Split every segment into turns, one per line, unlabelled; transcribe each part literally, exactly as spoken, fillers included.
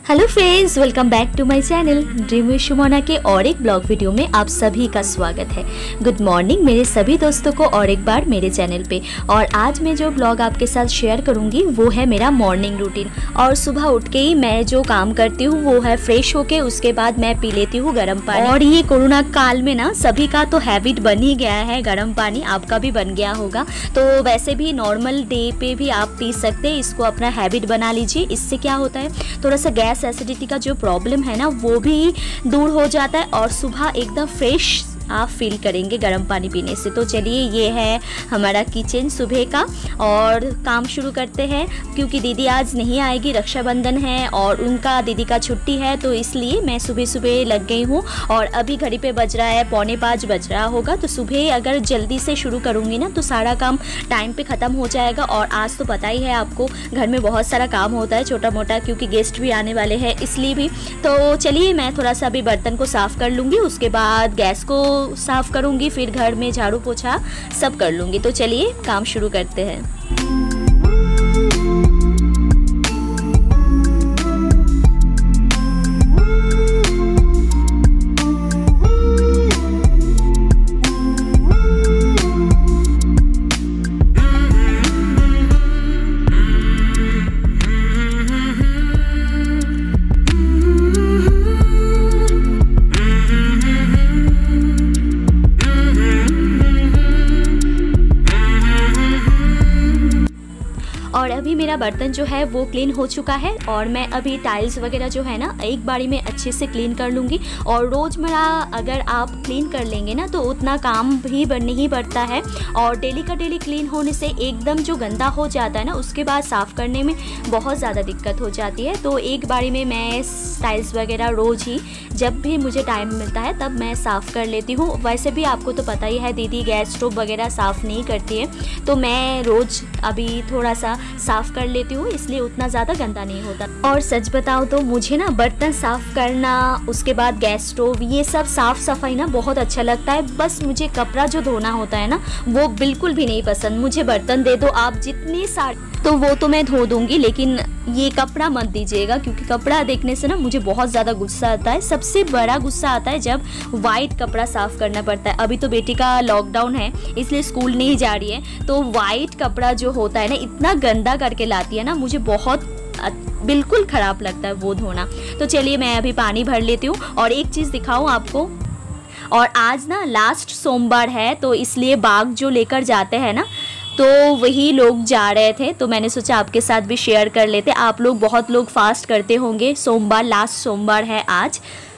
Hello friends, welcome back to my channel dream with Shumona के और एक ब्लॉग वीडियो में आप सभी का स्वागत है। गुड मॉर्निंग मेरे सभी दोस्तों को और एक बार मेरे चैनल पे। और आज मैं जो ब्लॉग आपके साथ शेयर करूंगी वो है मेरा मॉर्निंग रूटीन। और सुबह उठ के ही मैं जो काम करती हूँ वो है फ्रेश होके उसके बाद मैं पी लेती हूँ गर्म पानी। और ये कोरोना काल में ना सभी का तो हैबिट बन ही गया है गर्म पानी, आपका भी बन गया होगा। तो वैसे भी नॉर्मल डे पे भी आप पी सकते हैं, इसको अपना हैबिट बना लीजिए। इससे क्या होता है, थोड़ा सा गैस एसिडिटी का जो प्रॉब्लम है ना वो भी दूर हो जाता है और सुबह एकदम फ्रेश आप फील करेंगे गर्म पानी पीने से। तो चलिए, ये है हमारा किचन सुबह का और काम शुरू करते हैं। क्योंकि दीदी आज नहीं आएगी, रक्षाबंधन है और उनका दीदी का छुट्टी है, तो इसलिए मैं सुबह सुबह लग गई हूँ। और अभी घड़ी पे बज रहा है पौने पाँच बज रहा होगा। तो सुबह अगर जल्दी से शुरू करूँगी ना तो सारा काम टाइम पे ख़त्म हो जाएगा। और आज तो पता ही है आपको, घर में बहुत सारा काम होता है छोटा मोटा, क्योंकि गेस्ट भी आने वाले हैं इसलिए भी। तो चलिए, मैं थोड़ा सा अभी बर्तन को साफ़ कर लूँगी, उसके बाद गैस को साफ करूंगी, फिर घर में झाड़ू पोछा सब कर लूंगी। तो चलिए काम शुरू करते हैं। और अभी मेरा बर्तन जो है वो क्लीन हो चुका है और मैं अभी टाइल्स वगैरह जो है ना एक बारी में अच्छे से क्लीन कर लूँगी। और रोज़मर्रा अगर आप क्लीन कर लेंगे ना तो उतना काम भी नहीं बढ़ता है। और डेली का डेली क्लीन होने से एकदम जो गंदा हो जाता है ना उसके बाद साफ़ करने में बहुत ज़्यादा दिक्कत हो जाती है। तो एक बारी में मैं टाइल्स वगैरह रोज़ ही जब भी मुझे टाइम मिलता है तब मैं साफ़ कर लेती हूँ। वैसे भी आपको तो पता ही है दीदी गैस स्टोव वगैरह साफ़ नहीं करती है, तो मैं रोज़ अभी थोड़ा सा साफ़ कर लेती हूँ, इसलिए उतना ज़्यादा गंदा नहीं होता। और सच बताऊँ तो मुझे ना बर्तन साफ़ करना, उसके बाद गैस स्टोव, ये सब साफ़ सफाई ना बहुत अच्छा लगता है। बस मुझे कपड़ा जो धोना होता है ना वो बिल्कुल भी नहीं पसंद। मुझे बर्तन दे दो आप जितने सारे, तो वो तो मैं धो दूँगी, लेकिन ये कपड़ा मत दीजिएगा, क्योंकि कपड़ा देखने से ना मुझे बहुत ज़्यादा गुस्सा आता है। सबसे बड़ा गुस्सा आता है जब वाइट कपड़ा साफ़ करना पड़ता है। अभी तो बेटी का लॉकडाउन है इसलिए स्कूल नहीं जा रही है, तो वाइट कपड़ा जो होता है ना इतना गंदा करके लाती है ना, मुझे बहुत बिल्कुल ख़राब लगता है वो धोना। तो चलिए मैं अभी पानी भर लेती हूँ। और एक चीज़ दिखाऊँ आपको, और आज ना लास्ट सोमवार है तो इसलिए बाग जो लेकर जाते हैं ना तो वही लोग जा रहे थे, तो मैंने सोचा आपके साथ भी शेयर कर लेते। आप लोग बहुत लोग फास्ट करते होंगे, सोमवार लास्ट सोमवार है आज,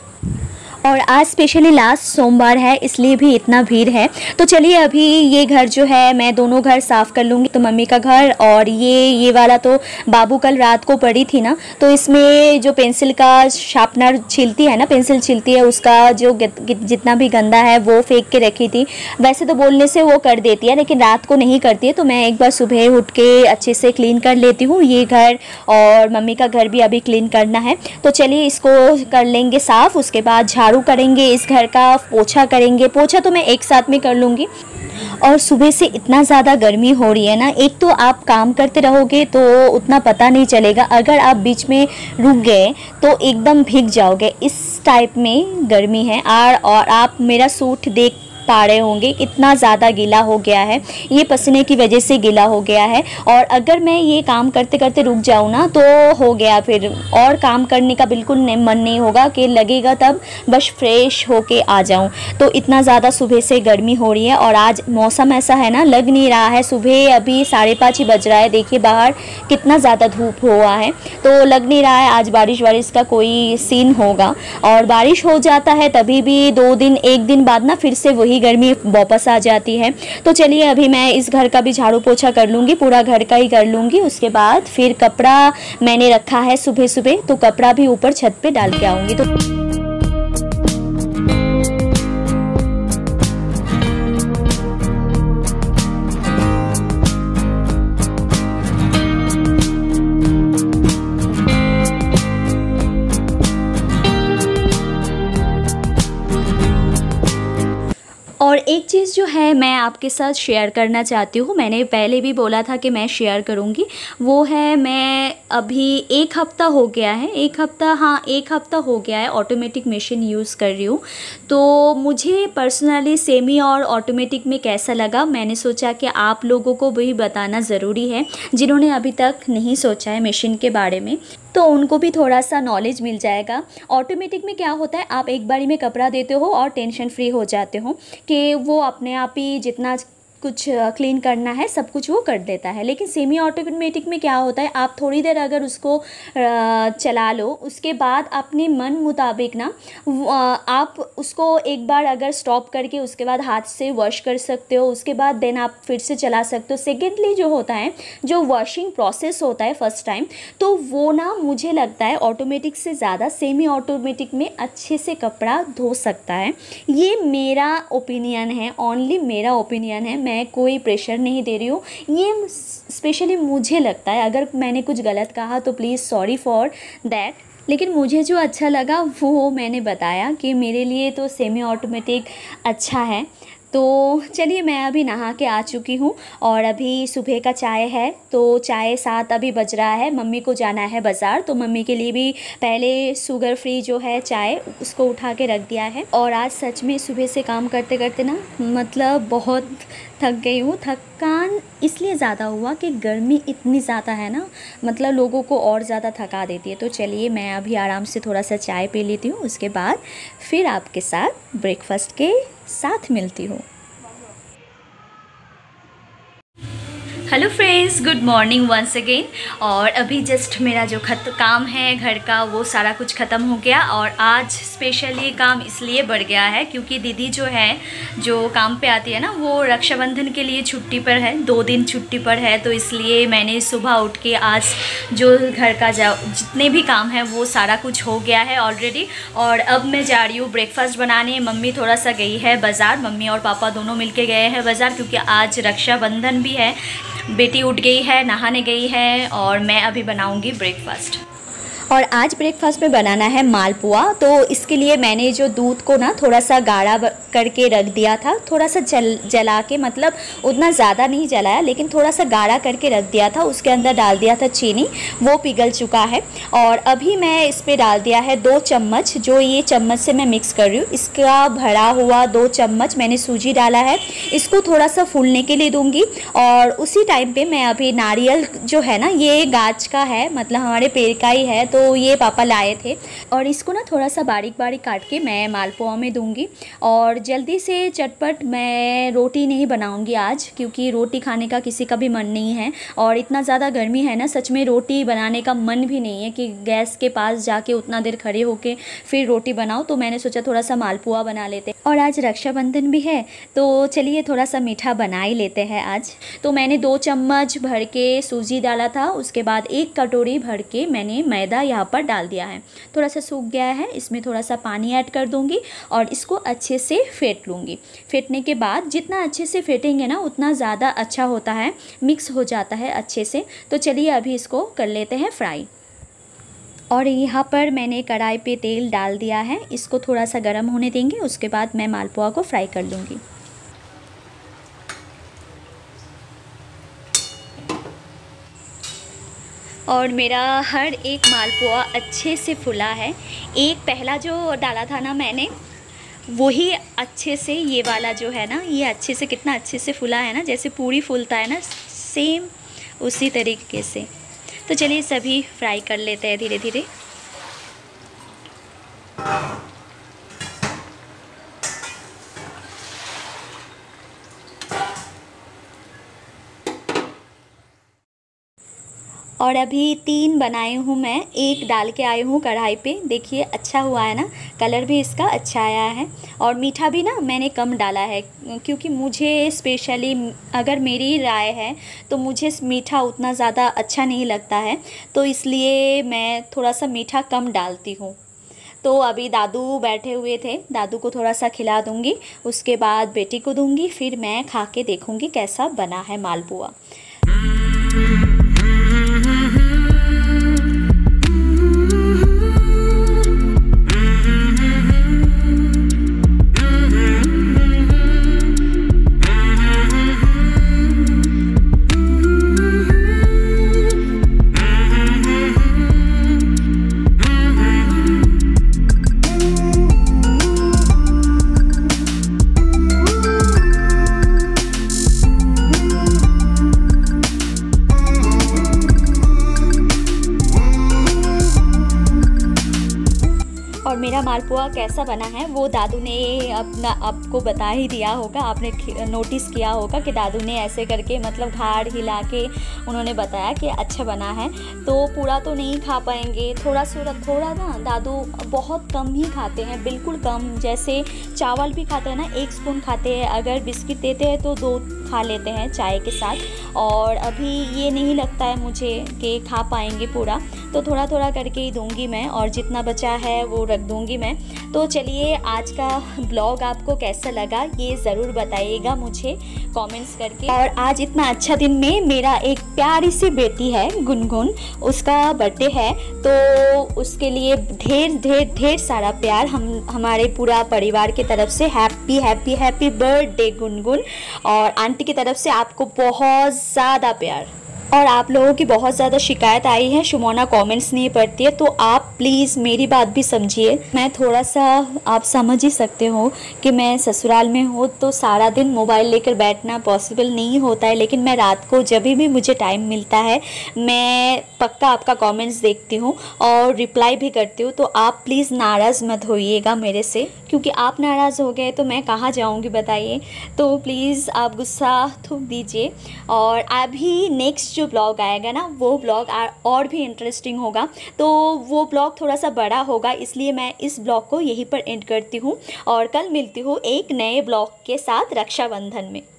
और आज स्पेशली लास्ट सोमवार है इसलिए भी इतना भीड़ है। तो चलिए अभी ये घर जो है मैं दोनों घर साफ़ कर लूँगी। तो मम्मी का घर और ये ये वाला तो बाबू कल रात को पड़ी थी ना, तो इसमें जो पेंसिल का शार्पनर छीलती है ना, पेंसिल छीलती है, उसका जो जितना भी गंदा है वो फेंक के रखी थी। वैसे तो बोलने से वो कर देती है लेकिन रात को नहीं करती है, तो मैं एक बार सुबह उठ के अच्छे से क्लीन कर लेती हूँ ये घर। और मम्मी का घर भी अभी क्लीन करना है, तो चलिए इसको कर लेंगे साफ़। उसके बाद झाड़ू करेंगे, इस घर का पोछा करेंगे। पोछा तो मैं एक साथ में कर लूँगी। और सुबह से इतना ज़्यादा गर्मी हो रही है ना, एक तो आप काम करते रहोगे तो उतना पता नहीं चलेगा, अगर आप बीच में रुक गए तो एकदम भीग जाओगे। इस टाइप में गर्मी है। और, और आप मेरा सूट देख पा रहे होंगे कितना ज़्यादा गीला हो गया है, ये पसीने की वजह से गीला हो गया है। और अगर मैं ये काम करते करते रुक जाऊँ ना तो हो गया, फिर और काम करने का बिल्कुल नहीं, मन नहीं होगा, कि लगेगा तब बस फ्रेश होके आ जाऊँ। तो इतना ज़्यादा सुबह से गर्मी हो रही है। और आज मौसम ऐसा है ना, लग नहीं रहा है, सुबह अभी साढ़े पाँच ही बज रहा है, देखिए बाहर कितना ज़्यादा धूप हुआ है, तो लग नहीं रहा है आज बारिश वारिश का कोई सीन होगा। और बारिश हो जाता है तभी भी दो दिन एक दिन बाद ना फिर से वही गर्मी वापस आ जाती है। तो चलिए अभी मैं इस घर का भी झाड़ू पोछा कर लूँगी, पूरा घर का ही कर लूँगी। उसके बाद फिर कपड़ा मैंने रखा है सुबह सुबह, तो कपड़ा भी ऊपर छत पे डाल के आऊँगी। तो
और एक
चीज़ जो है मैं आपके साथ शेयर करना चाहती हूँ, मैंने पहले भी बोला था कि मैं शेयर करूँगी, वो है मैं अभी एक हफ़्ता हो गया है एक हफ़्ता हाँ एक हफ़्ता हो गया है ऑटोमेटिक मशीन यूज़ कर रही हूँ। तो मुझे पर्सनली सेमी और ऑटोमेटिक में कैसा लगा, मैंने सोचा कि आप लोगों को भी बताना ज़रूरी है, जिन्होंने अभी तक नहीं सोचा है मशीन के बारे में, तो उनको भी थोड़ा सा नॉलेज मिल जाएगा। ऑटोमेटिक में क्या होता है, आप एक बारी में कपड़ा देते हो और टेंशन फ्री हो जाते हो कि वो अपने आप ही जितना कुछ क्लीन करना है सब कुछ वो कर देता है। लेकिन सेमी ऑटोमेटिक में क्या होता है, आप थोड़ी देर अगर उसको चला लो, उसके बाद अपने मन मुताबिक ना आप उसको एक बार अगर स्टॉप करके उसके बाद हाथ से वॉश कर सकते हो, उसके बाद देन आप फिर से चला सकते हो। सेकेंडली जो होता है, जो वॉशिंग प्रोसेस होता है फर्स्ट टाइम, तो वो ना मुझे लगता है ऑटोमेटिक से ज़्यादा सेमी ऑटोमेटिक में अच्छे से कपड़ा धो सकता है। ये मेरा ओपिनियन है, ओनली मेरा ओपिनियन है, मैं कोई प्रेशर नहीं दे रही हूँ, ये स्पेशली मुझे लगता है। अगर मैंने कुछ गलत कहा तो प्लीज़ सॉरी फॉर दैट, लेकिन मुझे जो अच्छा लगा वो मैंने बताया कि मेरे लिए तो सेमी ऑटोमेटिक अच्छा है। तो चलिए, मैं अभी नहा के आ चुकी हूँ और अभी सुबह का चाय है, तो चाय सात अभी बज रहा है। मम्मी को जाना है बाज़ार, तो मम्मी के लिए भी पहले शुगर फ्री जो है चाय उसको उठा के रख दिया है। और आज सच में सुबह से काम करते करते ना मतलब बहुत थक गई हूँ। थकान इसलिए ज़्यादा हुआ कि गर्मी इतनी ज़्यादा है ना, मतलब लोगों को और ज़्यादा थका देती है। तो चलिए, मैं अभी आराम से थोड़ा सा चाय पी लेती हूँ, उसके बाद फिर आपके साथ ब्रेकफास्ट के साथ मिलती हूँ। Hello friends, good morning once again. और अभी जस्ट मेरा जो खत काम है घर का वो सारा कुछ ख़त्म हो गया। और आज स्पेशली काम इसलिए बढ़ गया है क्योंकि दीदी जो है जो काम पे आती है ना, वो रक्षाबंधन के लिए छुट्टी पर है, दो दिन छुट्टी पर है। तो इसलिए मैंने सुबह उठ के आज जो घर का जितने भी काम है वो सारा कुछ हो गया है ऑलरेडी। और अब मैं जा रही हूँ ब्रेकफास्ट बनाने। मम्मी थोड़ा सा गई है बाज़ार, मम्मी और पापा दोनों मिलके गए हैं बाज़ार, क्योंकि आज रक्षाबंधन भी है। बेटी उठ गई है, नहाने गई है और मैं अभी बनाऊंगी ब्रेकफास्ट। और आज ब्रेकफास्ट में बनाना है मालपुआ। तो इसके लिए मैंने जो दूध को ना थोड़ा सा गाढ़ा करके रख दिया था, थोड़ा सा जल जला के, मतलब उतना ज़्यादा नहीं जलाया लेकिन थोड़ा सा गाढ़ा करके रख दिया था। उसके अंदर डाल दिया था चीनी, वो पिघल चुका है। और अभी मैं इस पर डाल दिया है दो चम्मच, जो ये चम्मच से मैं मिक्स कर रही हूँ, इसका भरा हुआ दो चम्मच मैंने सूजी डाला है। इसको थोड़ा सा फूलने के लिए दूँगी। और उसी टाइम पर मैं अभी नारियल जो है ना, ये गाछ का है, मतलब हमारे पेड़ का ही है, तो ये पापा लाए थे। और इसको ना थोड़ा सा बारीक बारीक काट के मैं मालपुआ में दूंगी। और जल्दी से चटपट मैं रोटी नहीं बनाऊंगी आज, क्योंकि रोटी खाने का किसी का भी मन नहीं है। और इतना ज़्यादा गर्मी है ना, सच में रोटी बनाने का मन भी नहीं है कि गैस के पास जाके उतना देर खड़े होके फिर रोटी बनाओ। तो मैंने सोचा थोड़ा सा मालपुआ बना लेते। और आज रक्षाबंधन भी है, तो चलिए थोड़ा सा मीठा बना ही लेते हैं आज। तो मैंने दो चम्मच भर के सूजी डाला था, उसके बाद एक कटोरी भर के मैंने मैदा यहाँ पर डाल दिया है। थोड़ा सा सूख गया है, इसमें थोड़ा सा पानी ऐड कर दूंगी और इसको अच्छे से फेंट लूँगी। फेंटने के बाद जितना अच्छे से फेंटेंगे ना उतना ज़्यादा अच्छा होता है, मिक्स हो जाता है अच्छे से। तो चलिए अभी इसको कर लेते हैं फ्राई। और यहाँ पर मैंने कढ़ाई पे तेल डाल दिया है, इसको थोड़ा सा गर्म होने देंगे, उसके बाद मैं मालपुआ को फ्राई कर लूँगी। और मेरा हर एक मालपुआ अच्छे से फुला है। एक पहला जो डाला था ना मैंने, वही अच्छे से, ये वाला जो है ना, ये अच्छे से, कितना अच्छे से फुला है ना, जैसे पूरी फूलता है ना, सेम उसी तरीके से। तो चलिए सभी फ्राई कर लेते हैं धीरे धीरे। और अभी तीन बनाई हूँ मैं, एक डाल के आई हूँ कढ़ाई पे। देखिए अच्छा हुआ है ना, कलर भी इसका अच्छा आया है। और मीठा भी ना मैंने कम डाला है, क्योंकि मुझे स्पेशली, अगर मेरी राय है तो मुझे मीठा उतना ज़्यादा अच्छा नहीं लगता है, तो इसलिए मैं थोड़ा सा मीठा कम डालती हूँ। तो अभी दादू बैठे हुए थे, दादू को थोड़ा सा खिला दूँगी, उसके बाद बेटी को दूँगी, फिर मैं खा के देखूँगी कैसा बना है मालपुआ। मेरा मालपुआ कैसा बना है वो दादू ने अपना आपको बता ही दिया होगा, आपने नोटिस किया होगा कि दादू ने ऐसे करके मतलब घाड़ हिला के उन्होंने बताया कि अच्छा बना है। तो पूरा तो नहीं खा पाएंगे, थोड़ा सा थोड़ा ना दादू बहुत कम ही खाते हैं, बिल्कुल कम। जैसे चावल भी खाते हैं ना, एक स्पून खाते हैं, अगर बिस्किट देते हैं तो दो खा लेते हैं चाय के साथ। और अभी ये नहीं लगता है मुझे कि खा पाएंगे पूरा, तो थोड़ा थोड़ा करके ही दूंगी मैं, और जितना बचा है वो रख दूंगी मैं। तो चलिए, आज का ब्लॉग आपको कैसा लगा ये ज़रूर बताइएगा मुझे कमेंट्स करके। और आज इतना अच्छा दिन में मेरा एक प्यारी सी बेटी है गुनगुन, उसका बर्थडे है, तो उसके लिए ढेर ढेर ढेर सारा प्यार हम हमारे पूरा परिवार की तरफ से। Happy happy happy birthday Gungun. और आंटी की तरफ से आपको बहुत ज़्यादा प्यार। और आप लोगों की बहुत ज़्यादा शिकायत आई है, शुमोना कमेंट्स नहीं पढ़ती है, तो आप प्लीज़ मेरी बात भी समझिए। मैं थोड़ा सा, आप समझ ही सकते हो कि मैं ससुराल में हूँ तो सारा दिन मोबाइल लेकर बैठना पॉसिबल नहीं होता है, लेकिन मैं रात को जब भी मुझे टाइम मिलता है मैं पक्का आपका कमेंट्स देखती हूँ और रिप्लाई भी करती हूँ। तो आप प्लीज़ नाराज़ मत होइएगा मेरे से, क्योंकि आप नाराज़ हो गए तो मैं कहाँ जाऊँगी बताइए। तो प्लीज़ आप गुस्सा थूक दीजिए। और अभी नेक्स्ट जो ब्लॉग आएगा ना वो ब्लॉग और भी इंटरेस्टिंग होगा, तो वो ब्लॉग थोड़ा सा बड़ा होगा, इसलिए मैं इस ब्लॉग को यहीं पर एंड करती हूँ और कल मिलती हूँ एक नए ब्लॉग के साथ रक्षाबंधन में।